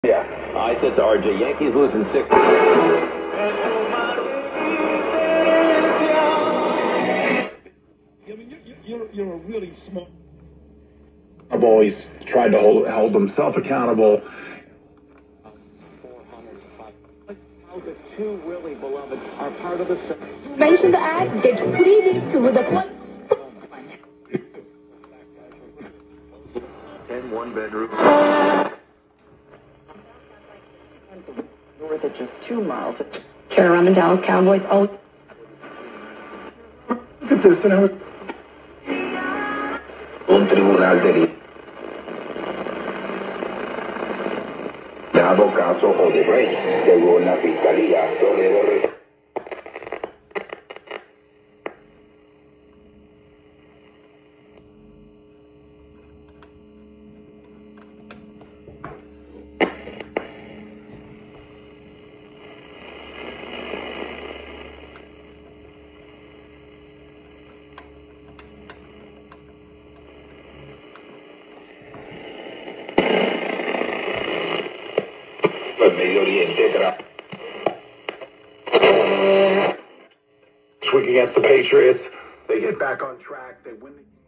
Yeah, I said to RJ, Yankees losing 6. You're a really smart. I've always tried to hold himself accountable. The two really beloved are part of the. Mention the ad, get free gifts with a plus. 10 one-bedroom. North of just 2 miles. Carry around the Dallas Cowboys. Oh. Look at this, and how un tribunal de dado caso Odebrecht, según la fiscalía, Toledo. Medio Oriente. this week against the Patriots, they get back on track, they win the